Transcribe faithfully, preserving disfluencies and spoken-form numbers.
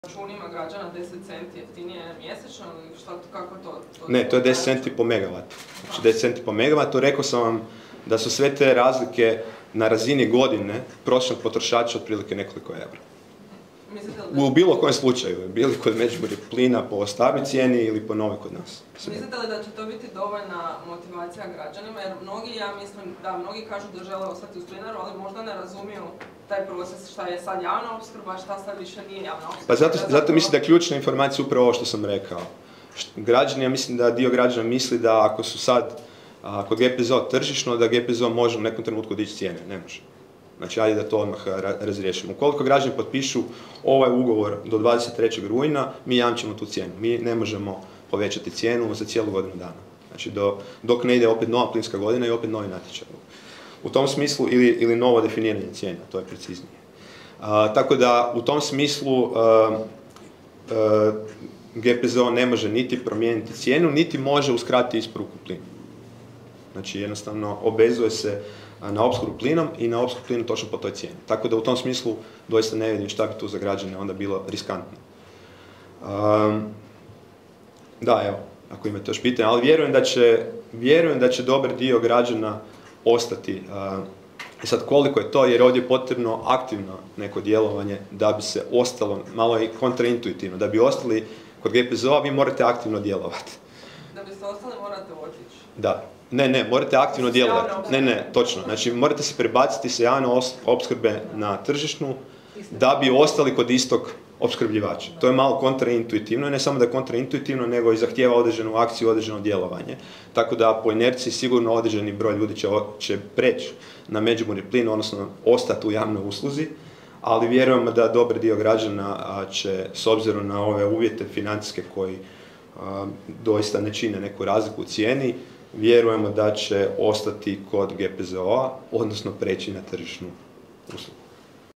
računima građana deset centi jeftinije mjesečno ili šta, kako to? to ne, to je deset centi po megavatu. Znači deset centi po megavatu, rekao sam vam da su sve te razlike na razini godine prosječnog potrošača otprilike nekoliko eura. Da... U bilo kojem slučaju, bili kod Međimurja plina po staroj cijeni ili po novoj kod nas. Mislite li da će to biti dovoljna motivacija građanima? Jer mnogi, ja mislim, da mnogi kažu da žele ostati uz plinaru, ali možda ne razumiju taj proces šta je sad javna opskrba, šta sad više nije javna opskrba. Pa zato, zato, zato mislim da je ključna informacija upravo ovo što sam rekao. Građani, ja mislim da dio građana misli da ako su sad a, kod G P Z O tržišno, da G P Z O može u nekom trenutku dići cijene. Ne može. Znači, ajde da to odmah razriješimo. Ukoliko građani potpišu ovaj ugovor do dvadeset trećeg rujna, mi jamčimo tu cijenu. Mi ne možemo povećati cijenu za cijelu godinu dana. Znači, do, dok ne ide opet nova plinska godina i opet novi natječaj. U tom smislu, ili, ili novo definiranje cijena, to je preciznije. A, tako da, u tom smislu, a, a, G P Z O ne može niti promijeniti cijenu, niti može uskratiti isporuku plina. Znači, jednostavno, obvezuje se na opskrbu plinom i na opskrbu plinom točno po toj cijeni. Tako da u tom smislu doista ne vidim šta bi tu za građane onda bilo riskantno. Um, da, evo, ako imate još pitanje, ali vjerujem da će, vjerujem da će dobar dio građana ostati. Uh, I sad koliko je to, jer ovdje je potrebno aktivno neko djelovanje da bi se ostalo, malo i kontraintuitivno, da bi ostali kod G P Z O-a vi morate aktivno djelovati. Da biste ostali morate otići. Da. Ne, ne, morate aktivno djelovati. Ne, ne, točno. Znači, morate se prebaciti sa javne opskrbe na tržišnu da bi ostali kod istog opskrbljivača. To je malo kontraintuitivno, ne samo da je kontraintuitivno, nego i zahtijeva određenu akciju, određeno djelovanje. Tako da po inerciji sigurno određeni broj ljudi će, će preći na Međimurje plin, odnosno ostati u javnoj usluzi, ali vjerujemo da dobar dio građana će, s obzirom na ove uvjete financijske koji a, doista ne čine neku razliku u cijeni, vjerujemo da će ostati kod G P Z O-a, odnosno preći na tržišnu uslugu.